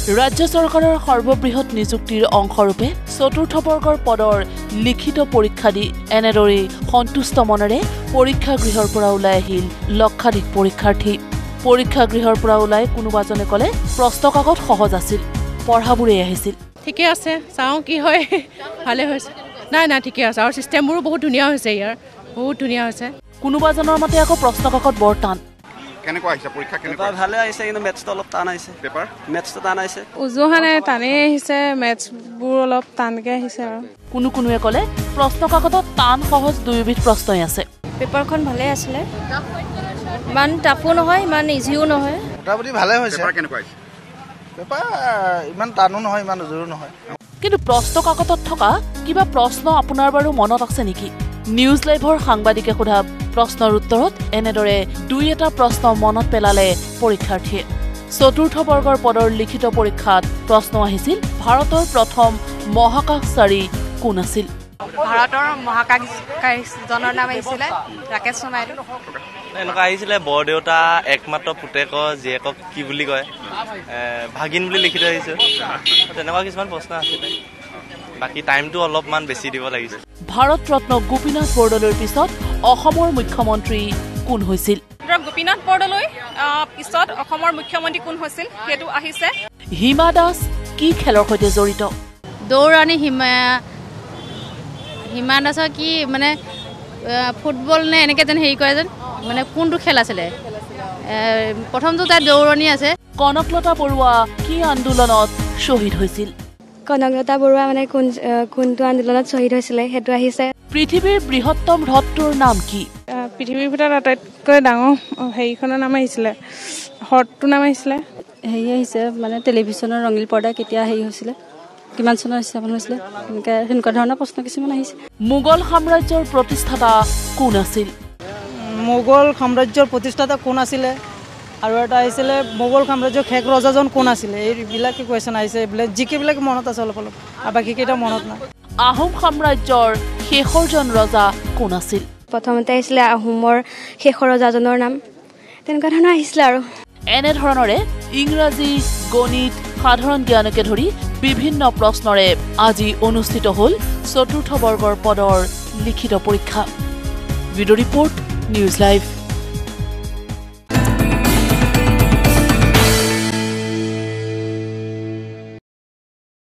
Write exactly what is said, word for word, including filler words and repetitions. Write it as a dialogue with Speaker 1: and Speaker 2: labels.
Speaker 1: ৰাজ্য চৰকাৰৰ সৰ্ববৃহৎ নিযুক্তিৰ অংশৰূপে চতুৰ্থ বৰ্গৰ পদৰ লিখিত পৰীক্ষা দি এনেদৰে সন্তুষ্ট মনেৰে পৰীক্ষা গৃহৰ পৰা ওলাই আহিল লক্ষাধিক পৰীক্ষাৰ্থী। পৰীক্ষা গৃহৰ পৰা ওলাই কোনোবাজনে ক'লে প্ৰশ্ন কাকত সহজ আছিল, পঢ়াবোৰেই আহিছিল।
Speaker 2: ঠিকে আছে, চাওঁ কি হয়, ভালে হৈছে। নাই নাই ঠিকে আছে, আৰু চিষ্টেমবোৰো বহুত ধুনীয়া হৈছে, ইয়াৰ বহুত ধুনীয়া হৈছে।
Speaker 1: কোনোবাজনৰ মতে আকৌ প্ৰশ্ন কাকত বৰ টান।
Speaker 3: কেনেকুৱা আহিছে পৰীক্ষা? কেনেকুৱা?
Speaker 4: ভালে আহিছে, কিন্তু মেথছটো অলপ টান আহিছে। পেপাৰ মেথছটো টান আহিছে।
Speaker 2: উজুহানে টানেই আহিছে, মেথছবোৰ অলপ টানকৈ আহিছে। আৰু
Speaker 1: কোনো কোনোৱে ক'লে প্ৰশ্ন কাকতত টান সহজ দুয়োবিধ প্ৰশ্নই আছে।
Speaker 5: পেপাৰখন ভালে আছিলে, ইমান টাফো নহয়, ইমান ইজিও নহয়,
Speaker 4: মোটামুটি ভালে হৈছে।
Speaker 3: পেপাৰ কেনেকুৱা আহিছে?
Speaker 4: পেপাৰ ইমান টানো নহয়, ইমান উজুৰো নহয়।
Speaker 1: কিন্তু প্ৰশ্ন কাকতত থকা কিবা প্ৰশ্ন আপোনাৰ বাৰু মনত আছে নেকি? নিউজ লাইভৰ সাংবাদিকে সোধা প্ৰশ্নৰ উত্তৰত এনেদৰে দুই এটা প্ৰশ্ন মনত পেলালে পৰীক্ষাৰ্থীয়ে। চতুৰ্থ বৰ্গৰ পদৰ লিখিত পৰীক্ষাত প্ৰশ্ন আহিছিল, ভাৰতৰ প্ৰথম মহাকাশচাৰী কোন আছিল?
Speaker 6: ভাৰতৰ মহাকাশজনৰ নাম আহিছিলে ৰাকেশ শৰ্মাই।
Speaker 7: এনেকুৱা আহিছিলে, বৰদেউতা একমাত্ৰ পুতেকৰ জীয়েকক কি বুলি কয়, ভাগিন বুলি লিখি থৈ আহিছোঁ। তেনেকুৱা কিছুমান প্ৰশ্ন আছিলে, বাকী টাইমটো অলপমান বেছি দিব লাগিছিল।
Speaker 1: ভাৰত ৰত্ন গোপীনাথ বৰদলৈৰ পিছত অসমৰ মুখ্যমন্ত্ৰী কোন হৈছিল?
Speaker 6: গোপীনাথ বৰদলৈ পিছত অসমৰ মুখ্যমন্ত্ৰী কোন হৈছিল সেইটো আহিছে।
Speaker 1: হিমা দাস কি খেলৰ সৈতে জড়িত?
Speaker 2: দৌৰণী হিমা হিমা দাসৰ কি মানে ফুটবল নে এনেকৈ যেন হেৰি কৰে যেন, মানে কোনটো খেল আছিলে? প্ৰথমটো তাত দৌৰণী আছে।
Speaker 1: কনকলতা বৰুৱা কি আন্দোলনত শ্বহীদ হৈছিল?
Speaker 5: কনকলতা বৰুৱা মানে কোন কোনটো আন্দোলনত শ্বহীদ হৈছিলে সেইটো আহিছে।
Speaker 1: পৃথিৱীৰ বৃহত্তম হ্ৰদটোৰ নাম কি?
Speaker 2: পৃথিৱীৰ ভিতৰত আটাইতকৈ ডাঙৰ হেৰিখনৰ নাম আহিছিলে, হ্ৰদটোৰ নাম আহিছিলে
Speaker 8: হেৰি আহিছে, মানে টেলিভিশ্যনৰ ৰঙীল পৰ্দা কেতিয়া হেৰি হৈছিলে, কিমান চনত স্থাপন হৈছিলে, এনেকৈ সেনেকুৱা ধৰণৰ প্ৰশ্ন কিছুমান আহিছে।
Speaker 1: মোগল সাম্ৰাজ্যৰ প্ৰতিষ্ঠাতা কোন আছিল?
Speaker 9: মোগল সাম্ৰাজ্যৰ প্ৰতিষ্ঠাতা কোন আছিলে, আৰু এটা আহিছিলে মোগল সাম্ৰাজ্যৰ শেষ ৰজাজন কোন আছিলে। এইবিলাকে কুৱেশ্যন আহিছে, এইবিলাক জিকেবিলাক মনত আছে অলপ অলপ, আৰু বাকীকেইটা মনত নাই।
Speaker 1: আহোম সাম্ৰাজ্যৰ শেষৰজন ৰজা কোন আছিল?
Speaker 5: প্ৰথমতে আহিছিলে আহোমৰ শেষৰ ৰজাজনৰ নাম, তেনেকুৱা ধৰণৰ আহিছিলে। আৰু
Speaker 1: এনেধৰণৰে ইংৰাজী, গণিত, সাধাৰণ জ্ঞানকে ধৰি বিভিন্ন প্ৰশ্নৰে আজি অনুষ্ঠিত হ'ল চতুৰ্থ বৰ্গৰ পদৰ লিখিত পৰীক্ষা। Video' report, news live.